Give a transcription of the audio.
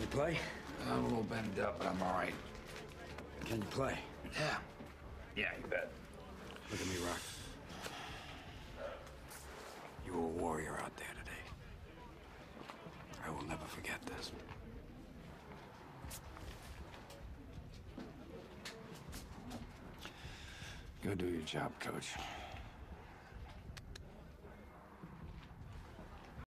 You play? I'm a little banged up, but I'm all right. Can you play? Yeah. Yeah, you bet. Look at me, Rock. You were a warrior out there today. I will never forget this. Go do your job, Coach.